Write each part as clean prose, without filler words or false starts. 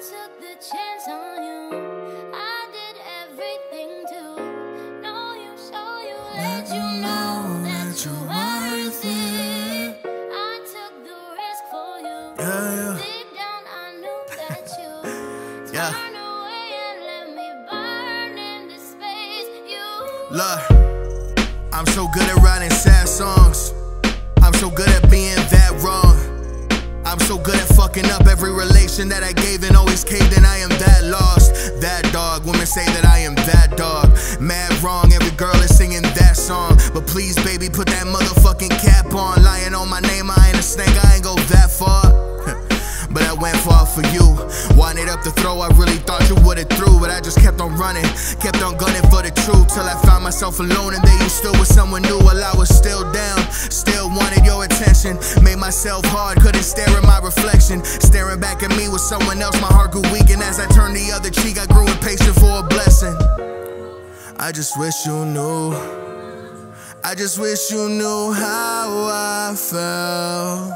took the chance on you. I did everything to know you, so you let you know that you're worth it. I took the risk for you. Deep down I knew that you turned away and let me burn in the space you. Look, I'm so good at writing sad songs. I'm so good at being that wrong. I'm so good at fucking up every relation that I gave and always caved in. I am that lost, that dog. Women say that I am that dog. Mad wrong, every girl is singing that song. But please, baby, put that motherfucking cap on. Lying on my name, I ain't a snake, I ain't go that far. But I went far for you. Wanted up the throw, I really thought you would've threw. But I just kept on running, kept on gunning for the truth, till I found myself alone and then you still with someone new. While I was still down, still wanted your attention. Made myself hard, couldn't stare at my reflection. Staring back at me with someone else, my heart grew weak. And as I turned the other cheek, I grew impatient for a blessing. I just wish you knew, I just wish you knew how I felt.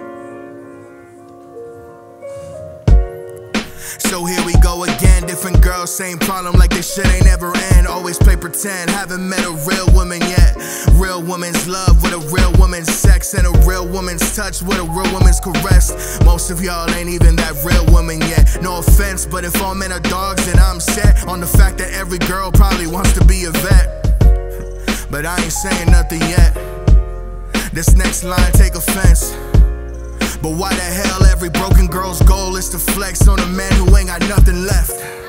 So here we go again, different girls, same problem, like this shit ain't ever end. Always play pretend, haven't met a real woman yet. Real woman's love with a real woman's sex, and a real woman's touch with a real woman's caress. Most of y'all ain't even that real woman yet. No offense, but if all men are dogs, then I'm set on the fact that every girl probably wants to be a vet. But I ain't saying nothing yet. This next line take offense. But why the hell every broken girl's goal is to flex on a man who ain't got nothing left?